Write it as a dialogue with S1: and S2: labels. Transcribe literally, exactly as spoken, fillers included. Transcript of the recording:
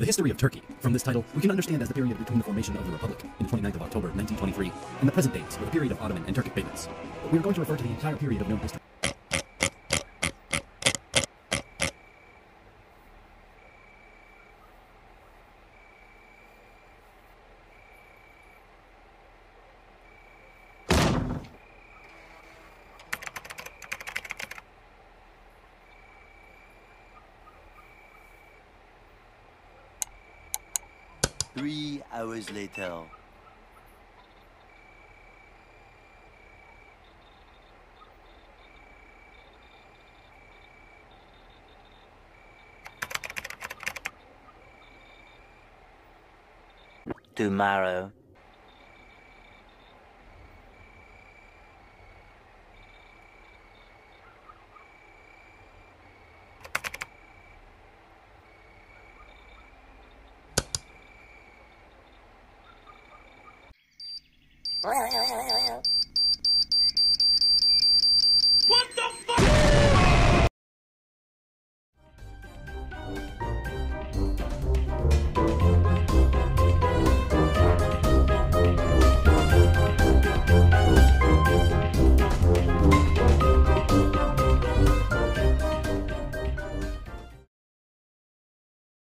S1: The history of Turkey. From this title, we can understand as the period between the formation of the Republic in the twenty-ninth of October, nineteen twenty-three, and the present days, or the period of Ottoman and Turkic maintenance. We are going to refer to the entire period of known history.
S2: Three hours later. Tomorrow.
S3: Well,